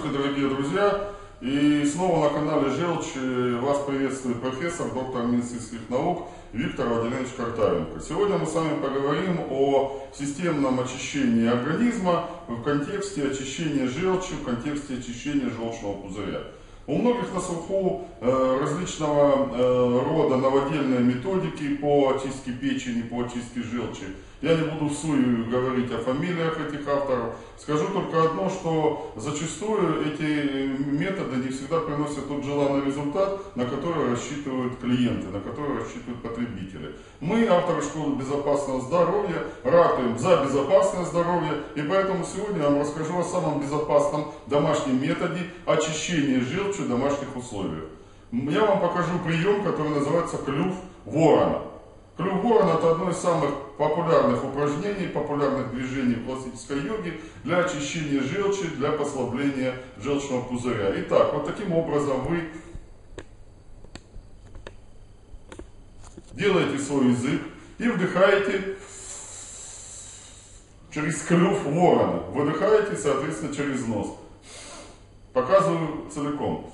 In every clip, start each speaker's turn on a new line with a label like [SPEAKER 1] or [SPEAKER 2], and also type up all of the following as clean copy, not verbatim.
[SPEAKER 1] Здравствуйте, дорогие друзья! И снова на канале Желчь вас приветствует профессор, доктор медицинских наук Виктор Владимирович Картавенко. Сегодня мы с вами поговорим о системном очищении организма в контексте очищения желчи, в контексте очищения желчного пузыря. У многих на слуху различного рода новодельные методики по очистке печени, по очистке желчи. Я не буду всую говорить о фамилиях этих авторов. Скажу только одно, что зачастую эти методы не всегда приносят тот желанный результат, на который рассчитывают клиенты, на который рассчитывают потребители. Мы, авторы школы безопасного здоровья, ратуем за безопасное здоровье, и поэтому сегодня я вам расскажу о самом безопасном домашнем методе очищения желчи в домашних условиях. Я вам покажу прием, который называется клюв ворона. Клюв ворона – это одно из самых популярных упражнений, популярных движений в классической йоге для очищения желчи, для послабления желчного пузыря. Итак, вот таким образом вы делаете свой язык и вдыхаете через клюв ворона. Выдыхаете, соответственно, через нос. Показываю целиком.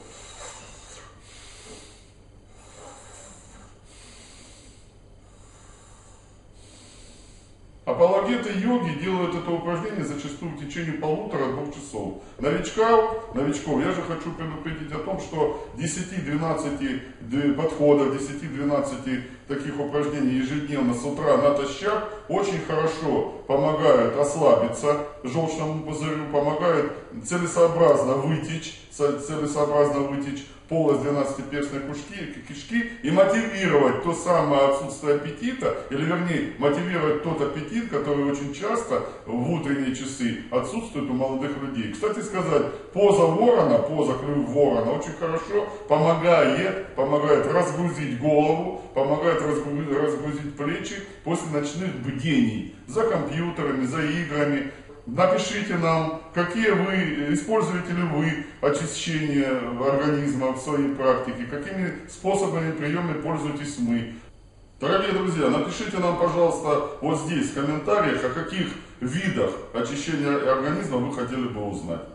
[SPEAKER 1] Апологеты йоги делают это упражнение зачастую в течение 1,5-2 часов. Новичков я же хочу предупредить о том, что 10-12 подходов, 10-12 таких упражнений ежедневно с утра натощак очень хорошо помогают ослабиться желчному пузырю, помогают целесообразно вытечь полость 12-перстной кишки и мотивировать то самое отсутствие аппетита, или вернее мотивировать тот аппетит, который очень часто в утренние часы отсутствует у молодых людей. Кстати сказать, поза ворона, поза клюв ворона очень хорошо помогает разгрузить голову, помогает разгрузить плечи после ночных бдений за компьютерами, за играми. Напишите нам, какие используете ли вы очищение организма в своей практике, какими способами, приемами пользуетесь мы. Дорогие друзья, напишите нам, пожалуйста, вот здесь в комментариях, о каких видах очищения организма вы хотели бы узнать.